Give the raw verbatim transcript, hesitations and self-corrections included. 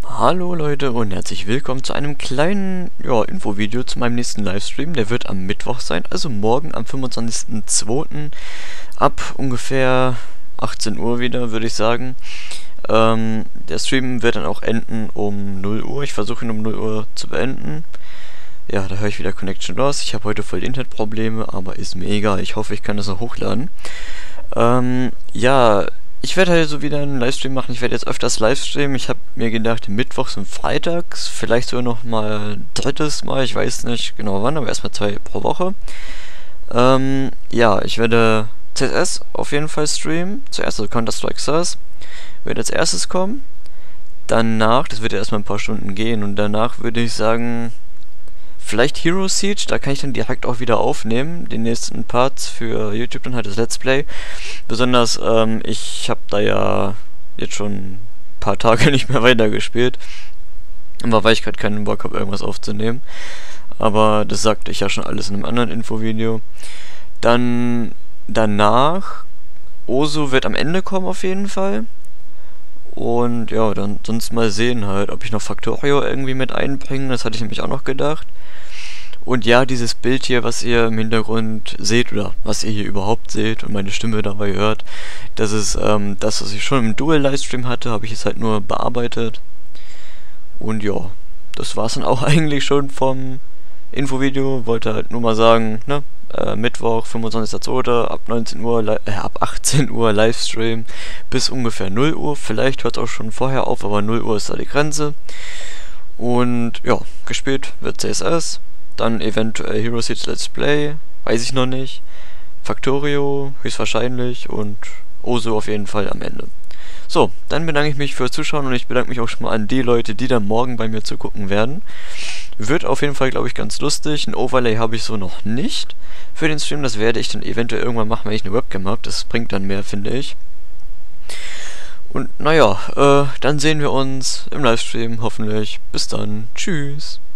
Hallo Leute und herzlich willkommen zu einem kleinen ja, Infovideo zu meinem nächsten Livestream. Der wird am Mittwoch sein, also morgen am fünfundzwanzigsten zweiten ab ungefähr achtzehn Uhr wieder, würde ich sagen. Ähm, der Stream wird dann auch enden um null Uhr. Ich versuche ihn um null Uhr zu beenden. Ja, da höre ich wieder Connection Loss. Ich habe heute voll Internetprobleme, aber ist mir egal. Ich hoffe, ich kann das noch hochladen. Ähm, ja... Ich werde halt so wieder einen Livestream machen. Ich werde jetzt öfters Livestreamen. Ich habe mir gedacht, mittwochs und freitags, vielleicht sogar noch mal ein drittes Mal. Ich weiß nicht genau wann, aber erstmal zwei pro Woche. Ähm, ja, ich werde C S S auf jeden Fall streamen. Zuerst also Counter-Strike Source. Wird als erstes kommen. Danach, das wird ja erstmal ein paar Stunden gehen. Und danach würde ich sagen, vielleicht Hero Siege, da kann ich dann direkt auch wieder aufnehmen, den nächsten Parts für YouTube, dann halt das Let's Play. Besonders, ähm, ich habe da ja jetzt schon ein paar Tage nicht mehr weitergespielt. Aber weil ich gerade keinen Bock habe, irgendwas aufzunehmen. Aber das sagte ich ja schon alles in einem anderen Infovideo. Dann danach, Osu wird am Ende kommen auf jeden Fall. Und ja, dann sonst mal sehen halt, ob ich noch Factorio irgendwie mit einbringe. Das hatte ich nämlich auch noch gedacht. Und ja, dieses Bild hier, was ihr im Hintergrund seht, oder was ihr hier überhaupt seht und meine Stimme dabei hört, das ist ähm, das, was ich schon im Dual-Livestream hatte, habe ich jetzt halt nur bearbeitet. Und ja, das war's dann auch eigentlich schon vom Infovideo. Wollte halt nur mal sagen, ne, äh, Mittwoch, fünfundzwanzigsten zweiten ab neunzehn Uhr, äh, ab achtzehn Uhr Livestream bis ungefähr null Uhr. Vielleicht hört es auch schon vorher auf, aber null Uhr ist da die Grenze. Und ja, gespielt wird C S S. Dann eventuell Hero Siege Let's Play, weiß ich noch nicht. Factorio, höchstwahrscheinlich. Und Osu auf jeden Fall am Ende. So, dann bedanke ich mich fürs Zuschauen und ich bedanke mich auch schon mal an die Leute, die dann morgen bei mir zugucken werden. Wird auf jeden Fall, glaube ich, ganz lustig. Ein Overlay habe ich so noch nicht für den Stream. Das werde ich dann eventuell irgendwann machen, wenn ich eine Webcam habe. Das bringt dann mehr, finde ich. Und naja, äh, dann sehen wir uns im Livestream hoffentlich. Bis dann. Tschüss.